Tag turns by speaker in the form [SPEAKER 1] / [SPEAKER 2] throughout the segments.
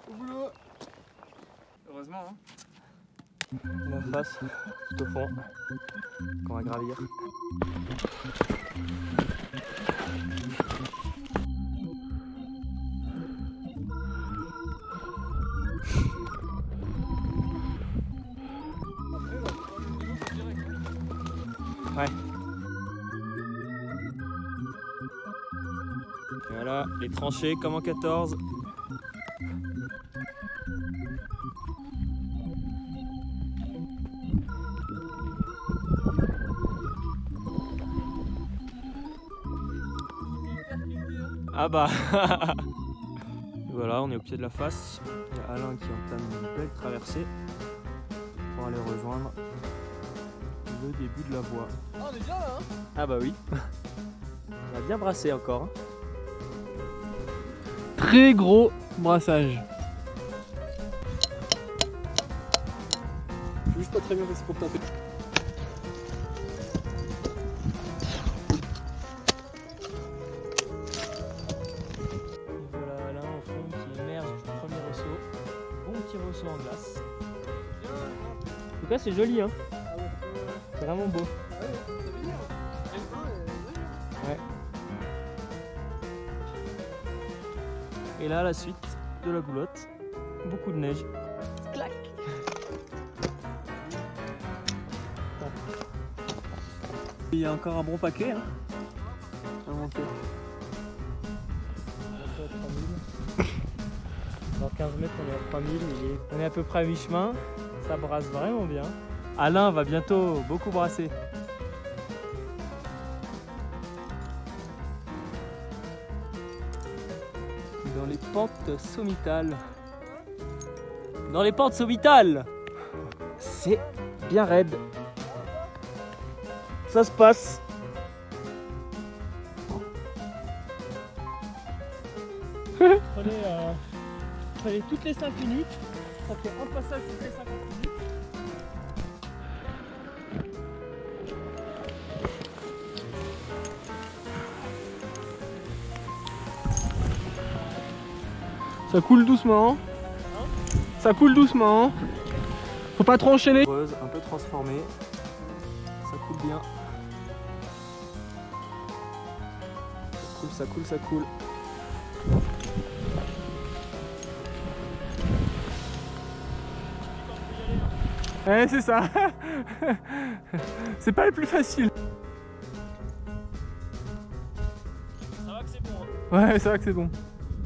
[SPEAKER 1] Au boulot.
[SPEAKER 2] Heureusement, hein.
[SPEAKER 1] La face, tout au fond, qu'on va gravir. Ouais. Voilà, les tranchées comme en 14. Ah bah voilà, on est au pied de la face. Il y a Alain qui entame une belle traversée pour aller rejoindre le début de la voie.
[SPEAKER 2] Ah, on est bien là, hein.
[SPEAKER 1] Ah bah oui. On a bien brassé encore. Hein.
[SPEAKER 2] Très gros brassage.
[SPEAKER 1] Je suis juste pas très bien passé pour taper. Voilà Alain au fond qui émerge du premier ressaut. Bon petit ressaut en glace. En tout cas c'est joli hein. C'est vraiment beau. Ouais. Et là la suite de la goulotte. Beaucoup de neige. Clac. Il y a encore un bon paquet hein. À monter. Dans 15 mètres on est à 3000, on est à peu près à mi-chemin, ça brasse vraiment bien. Alain va bientôt beaucoup brasser. Dans les pentes sommitales. Dans les pentes sommitales, c'est bien raide. Ça se passe. Prenez toutes les 5 minutes, ça fait un passage toutes les 50 minutes.
[SPEAKER 2] Ça coule doucement. Hein, ça coule doucement. Hein. Faut pas trop enchaîner.
[SPEAKER 1] Un peu transformée, ça coule bien. Ça coule, ça coule, ça coule.
[SPEAKER 2] Ouais, c'est ça. C'est pas le plus facile.
[SPEAKER 1] Ça va que c'est bon. Hein.
[SPEAKER 2] Ouais, ça va que c'est bon.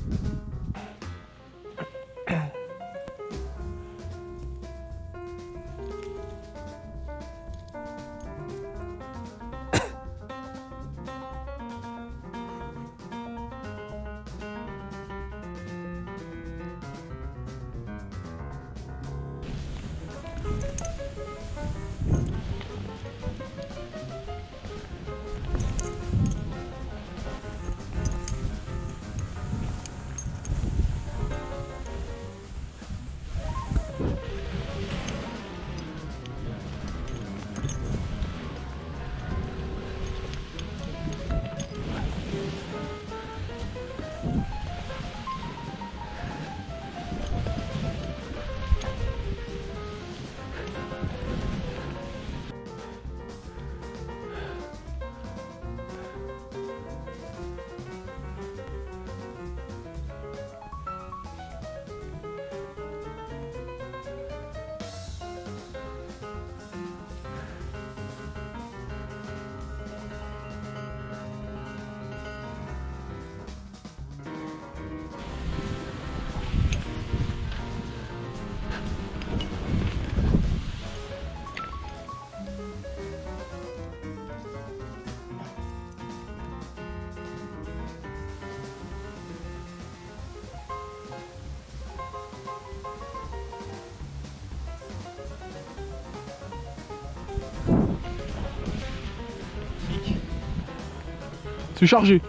[SPEAKER 2] C'est chargé.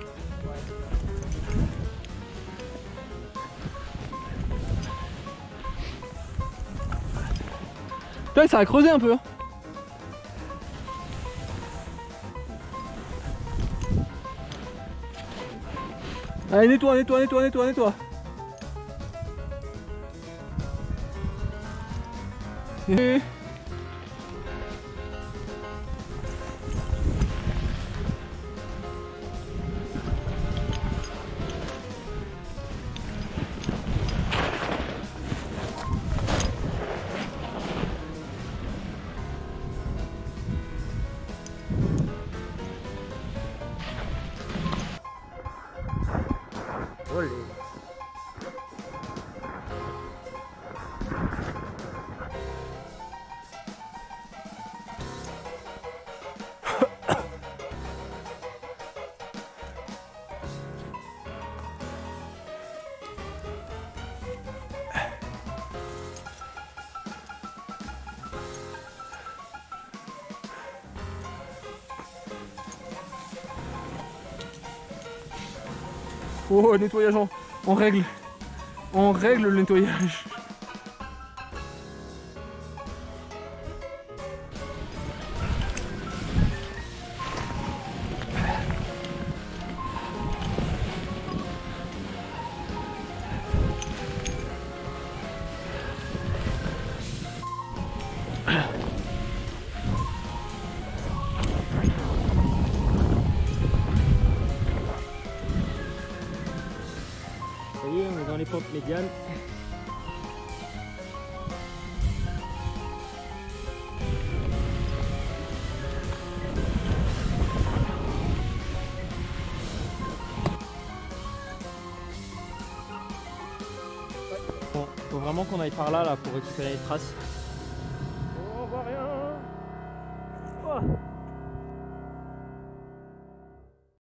[SPEAKER 2] Putain, ça a creusé un peu. Allez, nettoie, nettoie, nettoie, nettoie, nettoie. Et...
[SPEAKER 1] Olé.
[SPEAKER 2] Oh, nettoyage en règle. En règle le nettoyage.
[SPEAKER 1] Ça y est, on est dans les pentes médianes. Bon, faut vraiment qu'on aille par là, pour récupérer les traces.